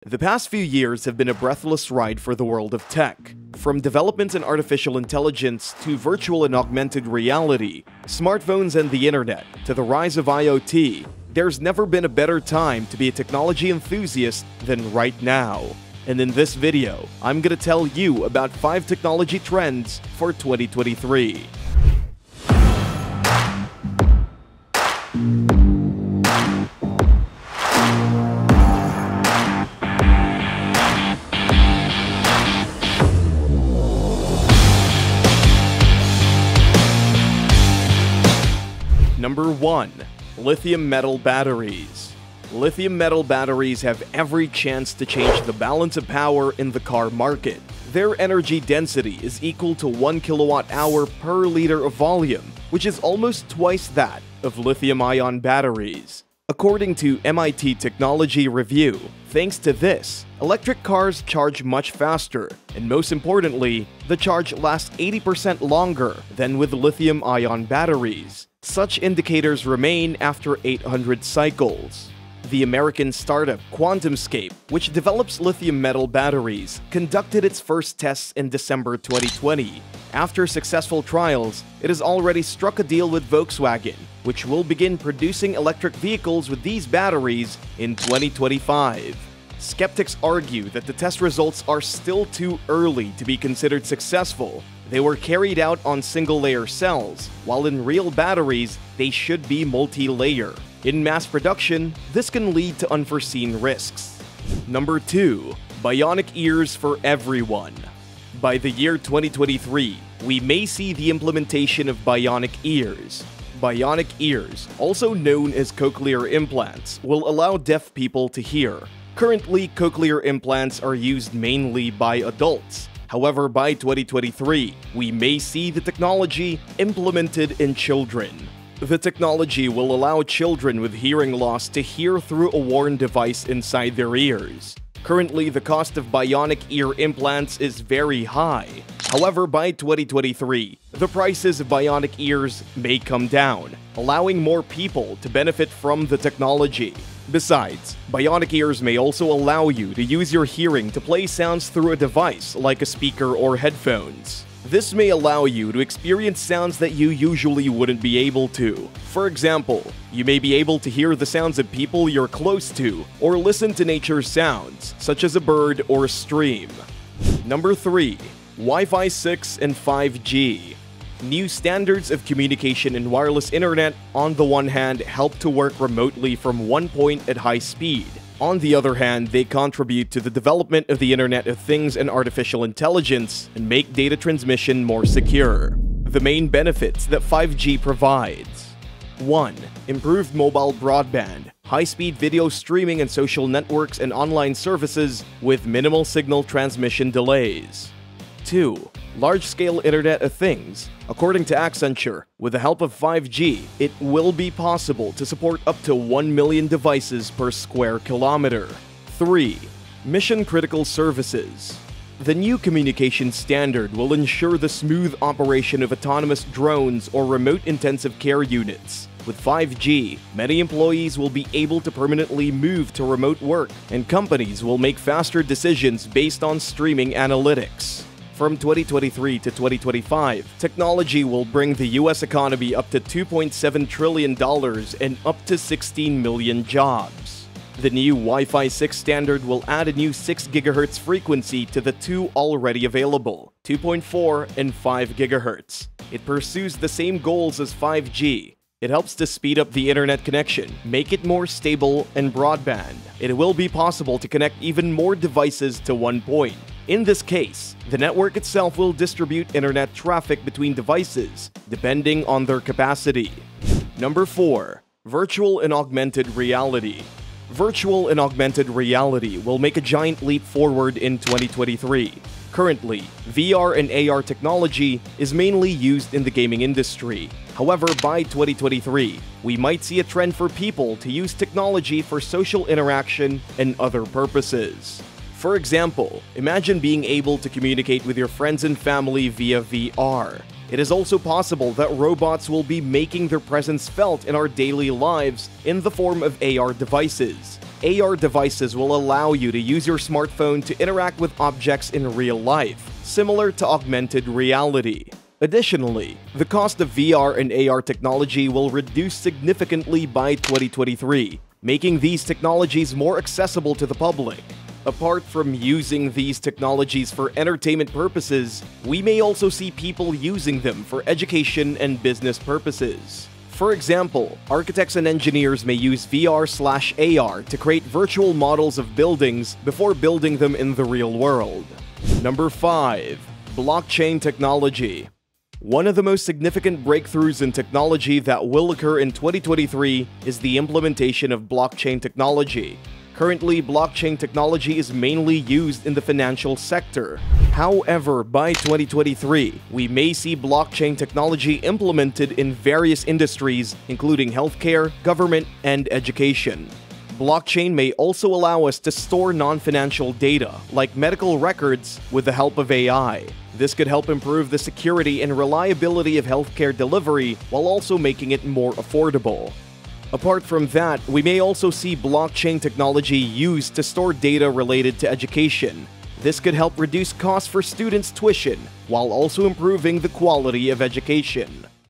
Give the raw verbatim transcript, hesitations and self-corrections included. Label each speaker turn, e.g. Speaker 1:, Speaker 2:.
Speaker 1: The past few years have been a breathless ride for the world of tech. From developments in artificial intelligence to virtual and augmented reality, smartphones and the internet, to the rise of I O T, there's never been a better time to be a technology enthusiast than right now. And in this video, I'm gonna tell you about five technology trends for twenty twenty-three. Number one. Lithium metal batteries. Lithium metal batteries have every chance to change the balance of power in the car market. Their energy density is equal to one kilowatt hour per liter of volume, which is almost twice that of lithium-ion batteries. According to M I T Technology Review, thanks to this, electric cars charge much faster, and most importantly, the charge lasts eighty percent longer than with lithium-ion batteries. Such indicators remain after eight hundred cycles. The American startup QuantumScape, which develops lithium metal batteries, conducted its first tests in December twenty twenty. After successful trials, it has already struck a deal with Volkswagen, which will begin producing electric vehicles with these batteries in twenty twenty-five. Skeptics argue that the test results are still too early to be considered successful. They were carried out on single-layer cells, while in real batteries, they should be multi-layer. In mass production, this can lead to unforeseen risks. Number two. Bionic ears for everyone. By the year twenty twenty-three, we may see the implementation of bionic ears. Bionic ears, also known as cochlear implants, will allow deaf people to hear. Currently, cochlear implants are used mainly by adults. However, by twenty twenty-three, we may see the technology implemented in children. The technology will allow children with hearing loss to hear through a worn device inside their ears. Currently, the cost of bionic ear implants is very high. However, by twenty twenty-three, the prices of bionic ears may come down, allowing more people to benefit from the technology. Besides, bionic ears may also allow you to use your hearing to play sounds through a device like a speaker or headphones. This may allow you to experience sounds that you usually wouldn't be able to. For example, you may be able to hear the sounds of people you're close to, or listen to nature's sounds, such as a bird or a stream. Number three. Wi-Fi six and five G. New standards of communication and wireless internet, on the one hand, help to work remotely from one point at high speed. On the other hand, they contribute to the development of the Internet of Things and artificial intelligence and make data transmission more secure. The main benefits that five G provides. one. Improved mobile broadband, high-speed video streaming and social networks and online services with minimal signal transmission delays. two. Large-scale Internet of Things. According to Accenture, with the help of five G, it will be possible to support up to one million devices per square kilometer. three. Mission-critical services. The new communication standard will ensure the smooth operation of autonomous drones or remote intensive care units. With five G, many employees will be able to permanently move to remote work, and companies will make faster decisions based on streaming analytics. From twenty twenty-three to twenty twenty-five, technology will bring the U S economy up to two point seven trillion dollars and up to sixteen million jobs. The new Wi-Fi six standard will add a new six gigahertz frequency to the two already available, two point four and five gigahertz. It pursues the same goals as five G. It helps to speed up the internet connection, make it more stable and broadband. It will be possible to connect even more devices to one point. In this case, the network itself will distribute internet traffic between devices, depending on their capacity. Number four. Virtual and augmented reality. Virtual and augmented reality will make a giant leap forward in twenty twenty-three. Currently, V R and A R technology is mainly used in the gaming industry. However, by twenty twenty-three, we might see a trend for people to use technology for social interaction and other purposes. For example, imagine being able to communicate with your friends and family via V R. It is also possible that robots will be making their presence felt in our daily lives in the form of A R devices. A R devices will allow you to use your smartphone to interact with objects in real life, similar to augmented reality. Additionally, the cost of V R and A R technology will reduce significantly by twenty twenty-three, making these technologies more accessible to the public. Apart from using these technologies for entertainment purposes, we may also see people using them for education and business purposes. For example, architects and engineers may use V R slash A R to create virtual models of buildings before building them in the real world. Number five. Blockchain technology. One of the most significant breakthroughs in technology that will occur in twenty twenty-three is the implementation of blockchain technology. Currently, blockchain technology is mainly used in the financial sector. However, by twenty twenty-three, we may see blockchain technology implemented in various industries, including healthcare, government, and education. Blockchain may also allow us to store non-financial data, like medical records, with the help of A I. This could help improve the security and reliability of healthcare delivery while also making it more affordable. Apart from that, we may also see blockchain technology used to store data related to education. This could help reduce costs for students' tuition, while also improving the quality of education.